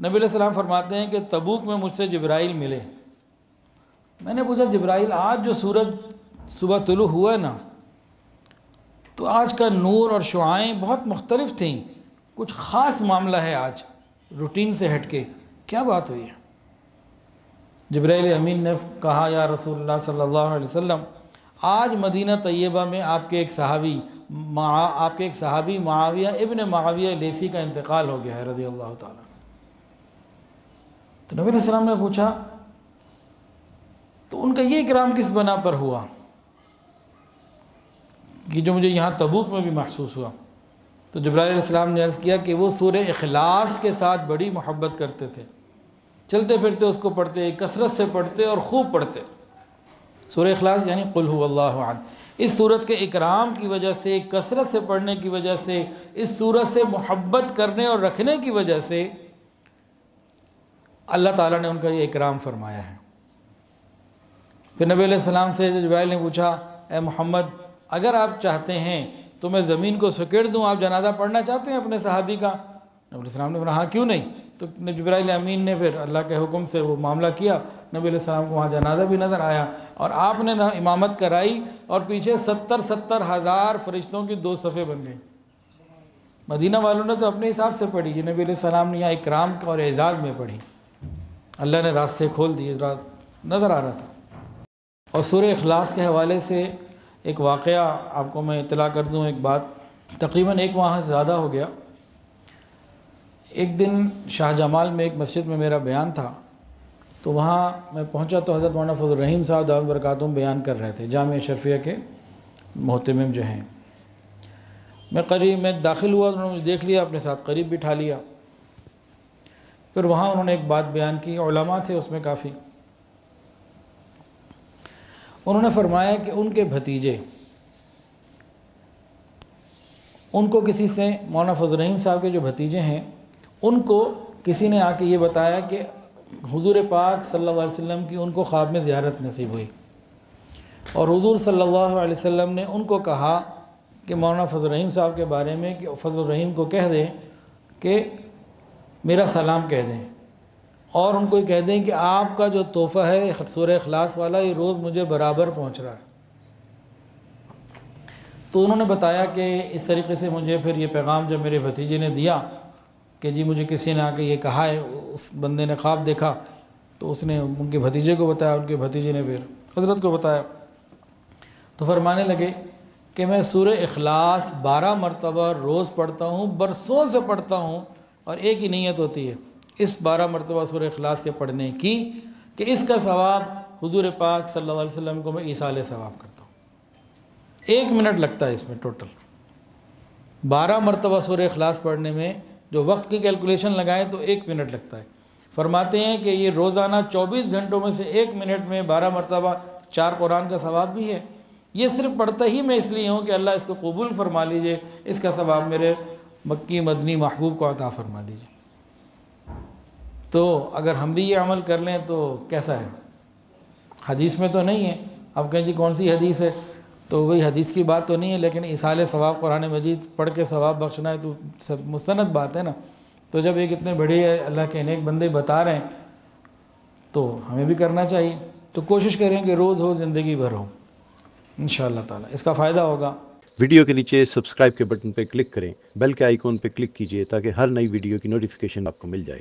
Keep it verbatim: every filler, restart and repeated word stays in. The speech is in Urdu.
نبی علیہ السلام فرماتے ہیں کہ تبوک میں مجھ سے جبرائیل ملے۔ میں نے پوچھا جبرائیل آج جو سورج صبح طلوع ہوا ہے نا، تو آج کا نور اور شعاعیں بہت مختلف تھیں، کچھ خاص معاملہ ہے آج روٹین سے ہٹ کے، کیا بات ہوئی ہے؟ جبرائیل امین نے کہا یا رسول اللہ صلی اللہ علیہ وسلم، آج مدینہ طیبہ میں آپ کے ایک صحابی آپ کے ایک صحابی معاویہ ابن معاویہ لیثی کا انتقال ہو گیا ہے رضی اللہ تعالیٰ۔ تو نبی علیہ السلام نے پوچھا تو ان کا یہ اکرام کس بنا پر ہوا کہ جو مجھے یہاں تبوک میں بھی محسوس ہوا؟ تو جبرائیل علیہ السلام نے عرض کیا کہ وہ سورہ اخلاص کے ساتھ بڑی محبت کرتے تھے، چلتے پھرتے اس کو پڑھتے، کثرت سے پڑھتے اور خوب پڑھتے۔ سورہ اخلاص یعنی قل هو اللہ احد۔ اس سورت کے اکرام کی وجہ سے، کثرت سے پڑھنے کی وجہ سے، اس سورت سے محبت کرنے اور رکھنے کی وجہ سے اللہ تعالیٰ نے ان کا یہ اکرام فرمایا ہے۔ پھر نبی علیہ السلام سے جبرائیل نے پوچھا اے محمد اگر آپ چاہتے ہیں تو میں زمین کو سکیڑ دوں، آپ جنازہ پڑھنا چاہتے ہیں اپنے صحابی کا؟ نبی علیہ السلام نے فرمایا ہاں کیوں نہیں۔ تو جبرائیل امین نے پھر اللہ کے حکم سے وہ معاملہ کیا، نبی علیہ السلام کو وہاں جنازہ بھی نظر آیا اور آپ نے امامت کرائی اور پیچھے ستر ستر ہزار فرشتوں کی دو صفیں بن گئیں۔ مدینہ والوں نے تو اپنے حساب سے پڑھی، یہ نبی علیہ السلام نے یہاں اکرام اور اعزاز میں پڑھی، اللہ نے راستے کھول دیے، نظر آ رہا تھا۔ اور سورہ اخلاص کے حوالے سے ایک واقعہ آپ کو میں اطلاع کر دوں، ایک بات تقریباً ایک ماہ سے زیادہ ہو گیا۔ ایک دن شاہ جمال میں ایک مسجد میں میرا بیان تھا، تو وہاں میں پہنچا تو حضرت مولانا فضل الرحیم صاحب دامت برکاتہم بیان کر رہے تھے، جامعہ اشرفیہ کے محتمم جو ہیں۔ میں قریب میں داخل ہوا، انہوں نے مجھے دیکھ لیا، اپنے ساتھ قریب بٹھا لیا۔ پھر وہاں انہوں نے ایک بات بیان کی، علماء تھے اس میں کافی۔ انہوں نے فرمایا کہ ان کے بھتیجے، ان کو کسی سے، مولانا فضل الرحیم صاحب کے جو بھتیجے ہیں ان کو کسی نے آ کے یہ بتایا کہ حضور پاک صلی اللہ علیہ وسلم کی ان کو خواب میں زیارت نصیب ہوئی، اور حضور صلی اللہ علیہ وسلم نے ان کو کہا کہ مولانا فضل الرحیم صاحب کے بارے میں کہ فضل الرحیم کو کہہ دیں کہ میرا سلام کہہ دیں، اور ان کو یہ کہہ دیں کہ آپ کا جو تحفہ ہے سورہ اخلاص والا یہ روز مجھے برابر پہنچ رہا ہے۔ تو انہوں نے بتایا کہ اس طریقے سے مجھے پھر یہ پیغام جب میرے بھتیجے نے دیا کہ جی مجھے کسی نے آ کے یہ کہا ہے، اس بندے نے خواب دیکھا، تو اس نے ان کے بھتیجے کو بتایا، ان کے بھتیجے نے پھر حضرت کو بتایا، تو فرمانے لگے کہ میں سورہ اخلاص بارہ مرتبہ روز پڑھتا ہوں، برسوں سے پڑھتا ہوں، اور ایک ہی نیت ہوتی ہے اس بارہ مرتبہ سورہ اخلاص کے پڑھنے کی کہ اس کا ثواب حضور پاک صلی اللہ علیہ وسلم کو میں ایصال ثواب کرتا ہوں۔ ایک منٹ لگتا ہے اس میں ٹوٹل، بارہ مرتبہ سورہ اخلاص پڑھنے میں جو وقت کی کیلکولیشن لگائیں تو ایک منٹ لگتا ہے۔ فرماتے ہیں کہ یہ روزانہ چوبیس گھنٹوں میں سے ایک منٹ میں بارہ مرتبہ چار قرآن کا ثواب بھی ہے۔ یہ صرف پڑھتا ہی میں اس لیے ہوں کہ اللہ اس کو قبول فرما لیجئے، اس کا ثواب میرے مکی مدنی محبوب کو عطا فرما دیجئے۔ تو اگر ہم بھی یہ عمل کر لیں تو کیسا ہے؟ حدیث میں تو نہیں ہے، اب کہیں جی کون سی حدیث ہے، تو وہی حدیث کی بات تو نہیں ہے، لیکن ایصال ثواب قرآن مجید پڑھ کے ثواب بخشنا ہے تو سب مستند بات ہے نا۔ تو جب ایک اتنے بڑے اللہ کے نیک بندے بتا رہے ہیں تو ہمیں بھی کرنا چاہیے، تو کوشش کریں کہ روز ہو، زندگی بھر ہو، انشاءاللہ تعالیٰ اس کا فائدہ ہوگا۔ ویڈیو کے نیچے سبسکرائب کے بٹن پہ کلک کریں، بیل کے آئیکن پہ کلک کیجئے تاکہ ہر نئی ویڈیو کی نوٹیفیکیشن آپ کو مل جائے۔